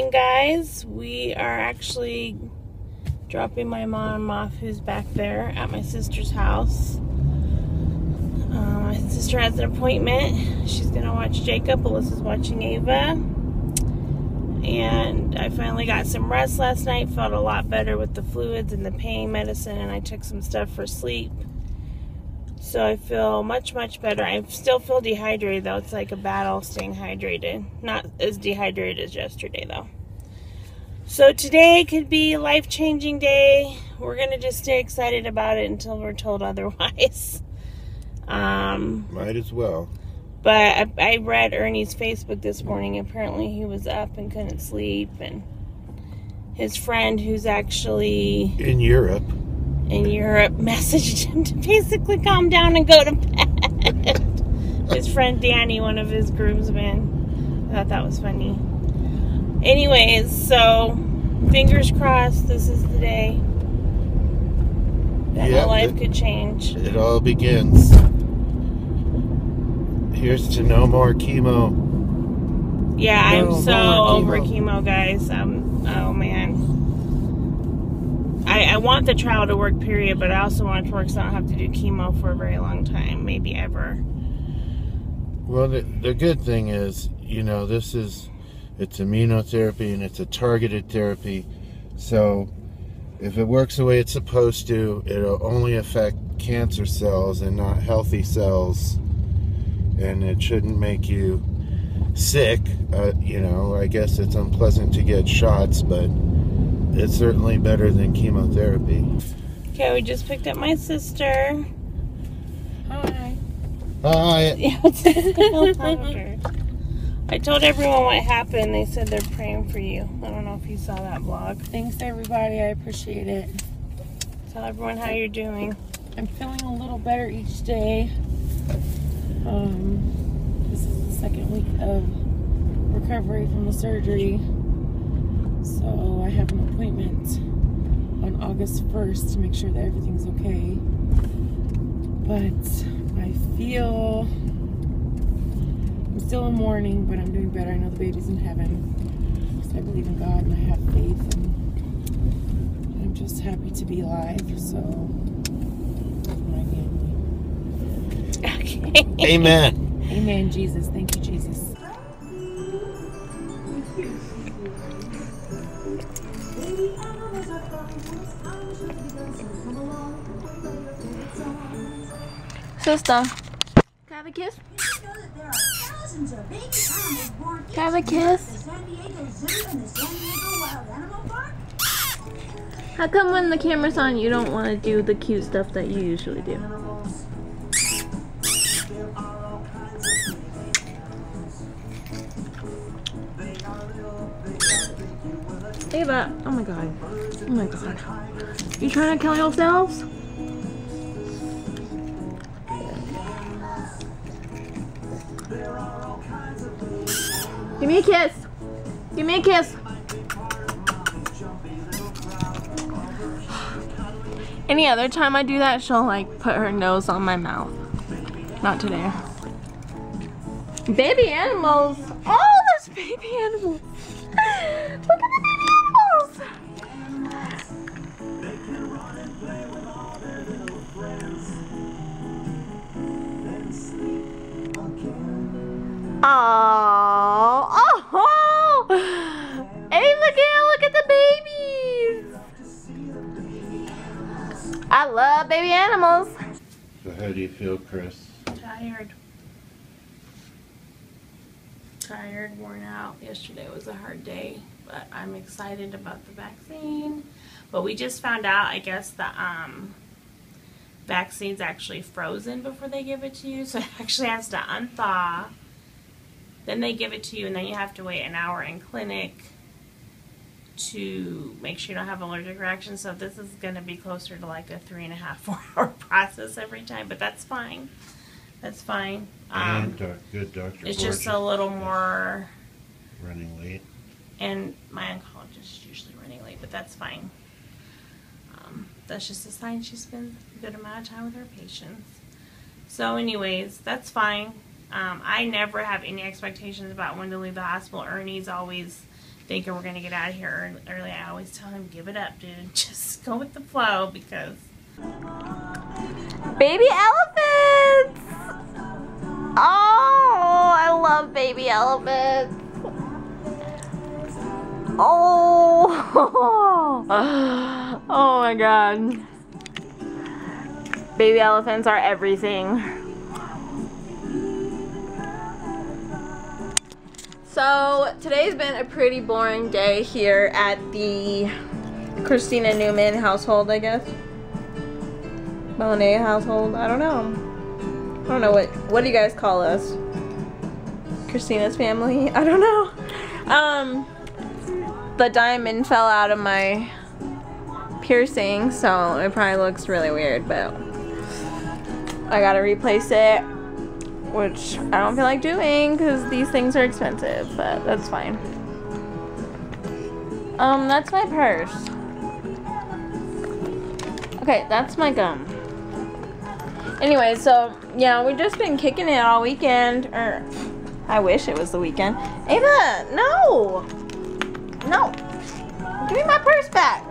morning, guys. We are actually dropping my mom off, who's back there at my sister's house. My sister has an appointment. She's gonna watch Jacob. Alyssa's watching Ava. And I finally got some rest last night. Felt a lot better with the fluids and the pain medicine, and I took some stuff for sleep. So I feel much, much better. I still feel dehydrated, though. It's like a battle staying hydrated. Not as dehydrated as yesterday, though. So today could be a life-changing day. We're going to just stay excited about it until we're told otherwise. Might as well. But I read Ernie's Facebook this morning. Apparently he was up and couldn't sleep. And his friend, who's actually in Europe, messaged him to basically calm down and go to bed. His friend Danny, one of his groomsmen. I thought that was funny. Anyways, so fingers crossed this is the day that my life could change. It all begins. Here's to no more chemo. Yeah, I'm so over chemo, guys. Oh man. I want the trial to work, period, but I also want it to work so I don't have to do chemo for a very long time, maybe ever. Well, the good thing is, you know, it's immunotherapy and it's a targeted therapy. So if it works the way it's supposed to, it'll only affect cancer cells and not healthy cells. And it shouldn't make you sick. You know, I guess it's unpleasant to get shots, but it's certainly better than chemotherapy. Okay, we just picked up my sister. Hi. Hi. I told everyone what happened. They said they're praying for you. I don't know if you saw that vlog. Thanks, everybody. I appreciate it. Tell everyone how you're doing. I'm feeling a little better each day. This is the second week of recovery from the surgery. So I have an appointment on August 1st to make sure that everything's okay. But I feel I'm still in mourning, but I'm doing better. I know the baby's in heaven. So I believe in God and I have faith, and I'm just happy to be alive. So my family. Okay. Amen. Amen, Jesus. Thank you, Jesus. Sister, can I have a kiss? Can I have a kiss? How come when the camera's on you don't want to do the cute stuff that you usually do? Ava, oh my god. Oh my god. You trying to kill yourselves? Give me a kiss. Give me a kiss. Any other time I do that, she'll like put her nose on my mouth. Not today. Baby animals. Oh, there's baby animals. Look at the baby animals. Oh, hey, look at the babies. I love baby animals. So how do you feel, Chris? Tired, worn out. Yesterday was a hard day, but I'm excited about the vaccine. But we just found out, I guess, the vaccine's actually frozen before they give it to you, so it actually has to unthaw. Then they give it to you, and then you have to wait an hour in clinic to make sure you don't have allergic reactions. So this is going to be closer to like a 3.5 to 4 hour process every time, but that's fine. That's fine. Good doctor. It's just a little more running late. And my oncologist is usually running late, but that's fine. That's just a sign she spends a good amount of time with her patients. So anyways, that's fine. I never have any expectations about when to leave the hospital. Ernie's always thinking we're gonna get out of here early. I always tell him, give it up, dude. Just go with the flow, because baby elephants. Oh, I love baby elephants. Oh, oh my God. Baby elephants are everything. So today's been a pretty boring day here at the Christina Newman household, I guess. Monet household, I don't know. I don't know what do you guys call us? Christina's family? I don't know. The diamond fell out of my piercing, so it probably looks really weird, but I gotta replace it, which I don't feel like doing because these things are expensive, but that's fine. That's my purse. Okay, that's my gum. Anyway, so yeah, we've just been kicking it all weekend, or I wish it was the weekend. Ava, no! No! Give me my purse back!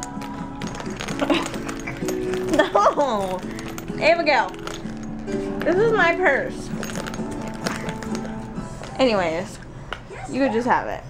No! Ava, go. This is my purse. Anyways, you could just have it.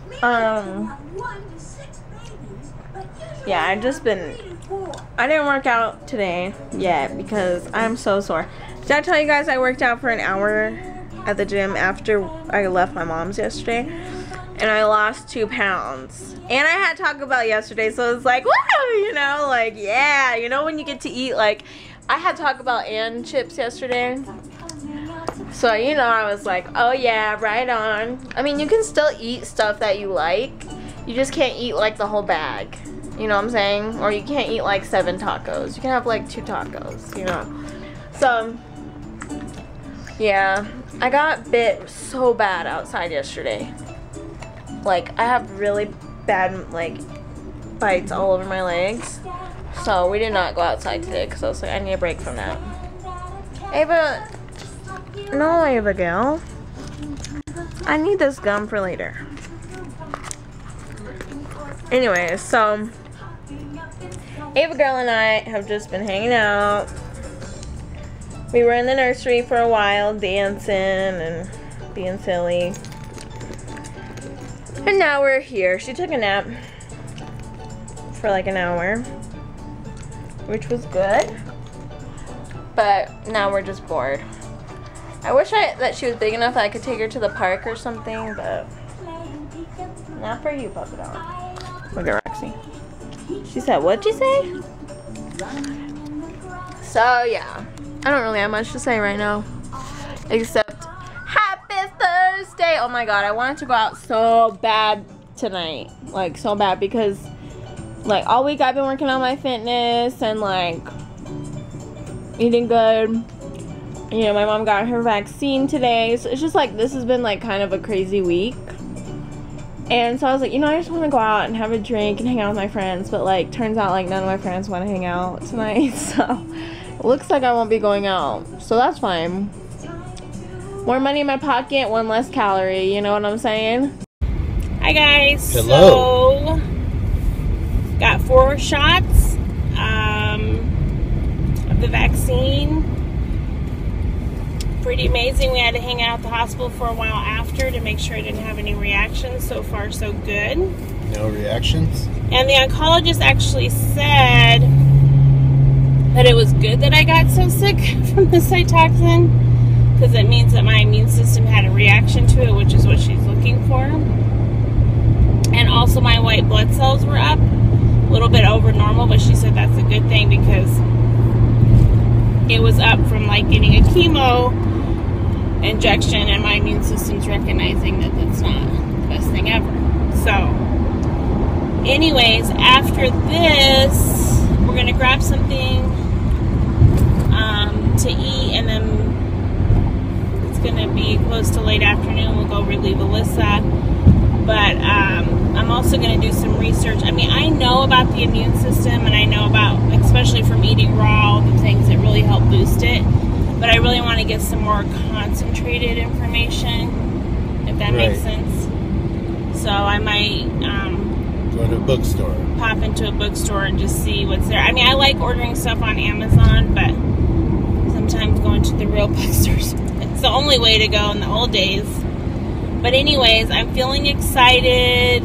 Yeah, I didn't work out today yet because I'm so sore. Did I tell you guys I worked out for an hour at the gym after I left my mom's yesterday? And I lost 2 pounds. And I had Taco Bell yesterday, so it's like, woo, you know, like, yeah, you know when you get to eat, like, I had Taco Bell and chips yesterday. So, you know, I was like, oh yeah, right on. I mean, you can still eat stuff that you like. You just can't eat, like, the whole bag. You know what I'm saying? Or you can't eat, like, 7 tacos. You can have, like, 2 tacos, you know. So, yeah. I got bit so bad outside yesterday. Like, I have really bad, like, bites all over my legs. So, we did not go outside today because I was like, I need a break from that. Ava, no, Ava girl. I need this gum for later. Anyway, so, Ava girl and I have just been hanging out. We were in the nursery for a while, dancing and being silly. And now we're here. She took a nap for like an hour, which was good. But now we're just bored. I wish that she was big enough that I could take her to the park or something, but not for you, Papa Dog. Look at Roxy. She said, what'd you say? So, yeah. I don't really have much to say right now. Except, Happy Thursday! Oh my God, I wanted to go out so bad tonight. Like, so bad because, like, all week I've been working on my fitness and, like, eating good. You know, my mom got her vaccine today. So it's just, like, this has been, like, kind of a crazy week. And so I was like, you know, I just want to go out and have a drink and hang out with my friends. But, like, turns out, like, none of my friends want to hang out tonight. So, it looks like I won't be going out. So, that's fine. More money in my pocket, 1 less calorie. You know what I'm saying? hi guys. Hello. So, got 4 shots of the vaccine. Pretty amazing. We had to hang out at the hospital for a while after to make sure I didn't have any reactions. So far, so good. No reactions? And the oncologist actually said that it was good that I got so sick from the Cytoxin, because it means that my immune system had a reaction to it, which is what she's looking for. And also my white blood cells were up a little bit over normal, but she said that's a good thing because it was up from like getting a chemo injection, and my immune system's recognizing that that's not the best thing ever. So anyways, after this we're gonna grab something to eat, and then it's gonna be close to late afternoon. We'll go relieve Alyssa, but I'm also gonna do some research. I mean, I know about the immune system, and I know about, especially from eating raw, all the things that really help boost it, but I really want to get some more concentrated information, if that makes sense. So I might go to a bookstore. Pop into a bookstore and just see what's there. I mean, I like ordering stuff on Amazon, but sometimes going to the real bookstores, it's the only way to go in the old days. But anyways, I'm feeling excited.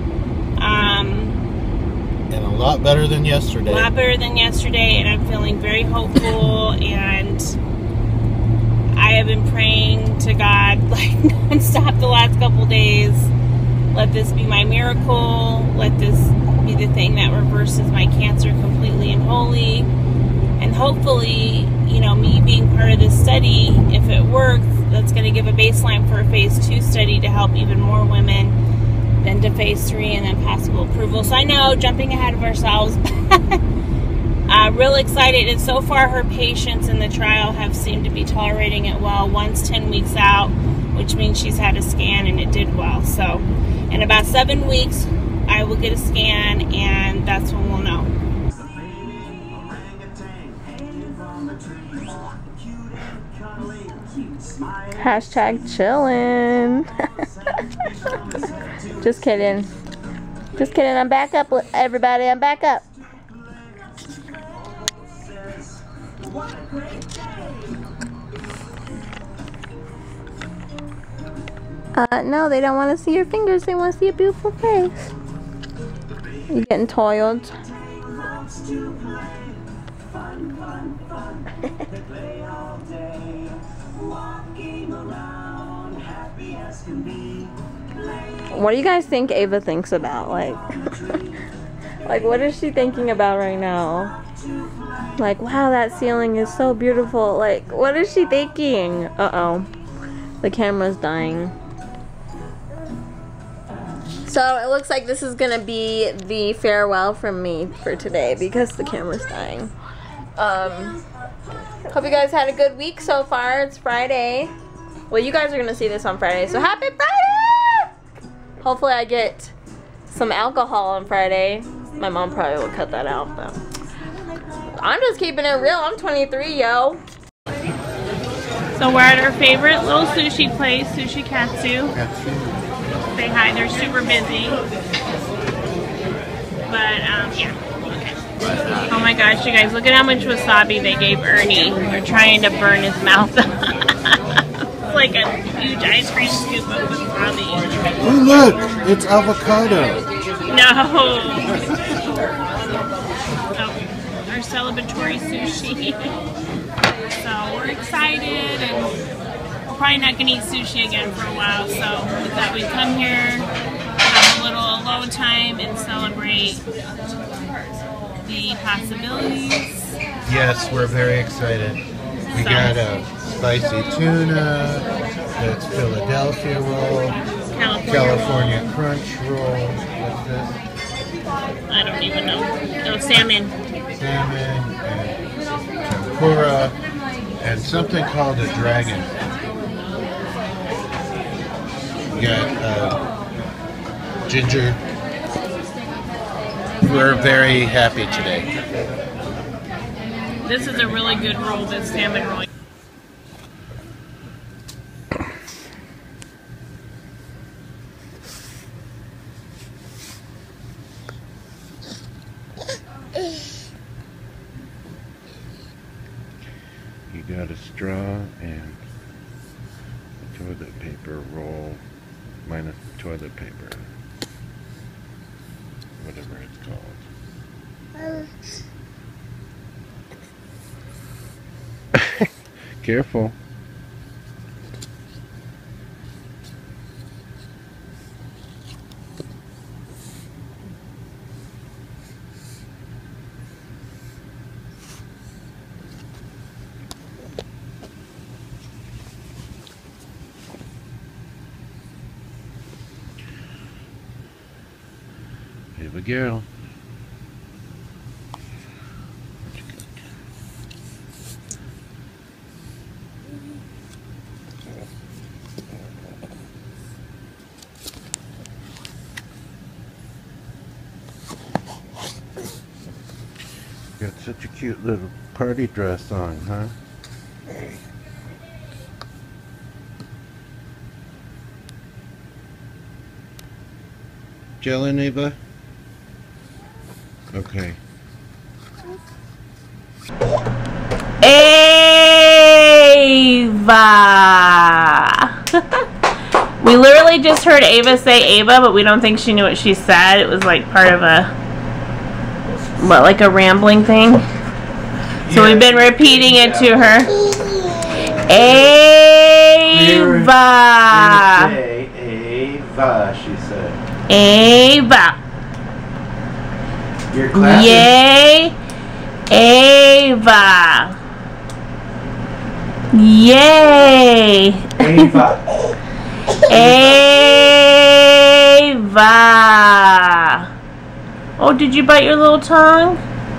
And a lot better than yesterday. A lot better than yesterday, and I'm feeling very hopeful, and I have been praying to God like nonstop the last couple days. Let this be my miracle. Let this be the thing that reverses my cancer completely and wholly. And hopefully, you know, me being part of this study, if it works, that's going to give a baseline for a phase 2 study to help even more women, then to phase 3 and then possible approval. So I know, jumping ahead of ourselves, real excited. And so far her patients in the trial have seemed to be tolerating it well. One's 10 weeks out, which means she's had a scan and it did well. So in about 7 weeks, I will get a scan, and that's when we'll know. Hashtag chillin'. Just kidding. Just kidding. I'm back up, everybody. I'm back up. No, they don't want to see your fingers. They want to see a beautiful face. You getting toiled? What do you guys think Ava thinks about? Like what is she thinking about right now? Like, wow, that ceiling is so beautiful. Like, what is she thinking? Uh-oh. The camera's dying. So it looks like this is gonna be the farewell from me for today because the camera's dying. Hope you guys had a good week so far. It's Friday. Well, you guys are gonna see this on Friday, so happy Friday! Hopefully I get some alcohol on Friday. My mom probably will cut that out, but I'm just keeping it real. I'm 23, yo. So we're at our favorite little sushi place, Sushi Katsu. Say hi, they're super busy. But, yeah. Okay. Oh my gosh, you guys, look at how much wasabi they gave Ernie. They're trying to burn his mouth. It's like a huge ice cream scoop of wasabi. Oh, look, it's avocado. No. Oh, our celebratory sushi. So we're excited, and we're probably not going to eat sushi again for a while, so we thought we'd come here, have a little alone time, and celebrate the possibilities. Yes, we're very excited. We got a spicy tuna, that's Philadelphia roll, California crunch roll, what's this? I don't even know. No, salmon. Salmon, and tempura, and something called a dragon. We got ginger. We're very happy today. This is a really good roll, this salmon roll. You got a straw and a toilet paper roll minus the toilet paper. Whatever it's called. Careful. Baby girl. Got such a cute little party dress on, huh? gel in, Ava? Okay. Ava! We literally just heard Ava say Ava, but we don't think she knew what she said. It was like part of a, what, like a rambling thing? So we've been repeating it to her. Ava! Ava, she said. Ava! You're clapping. Yay! Ava! Yay! Ava. Ava! Oh, did you bite your little tongue?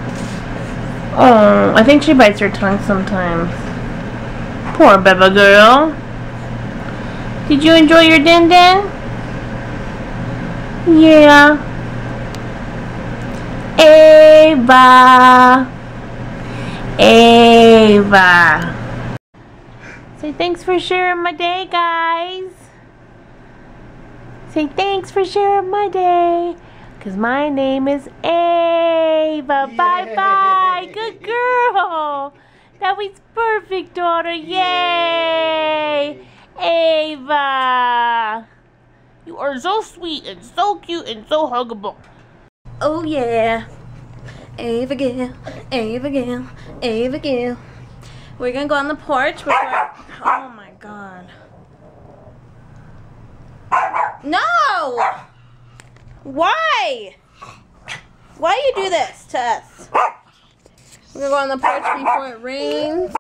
Oh, I think she bites her tongue sometimes. Poor Beba girl. Did you enjoy your din-din? Yeah. Ava. Ava. Say thanks for sharing my day, guys. Say thanks for sharing my day. Because my name is Ava. Yay. Bye-bye. Good girl. That was perfect, daughter. Yay. Ava. You are so sweet and so cute and so huggable. Oh yeah. Ava Gale, Ava Gale, Ava Gale. We're gonna go on the porch before. Oh my god. No! Why? Why do you do this to us? We're gonna go on the porch before it rains.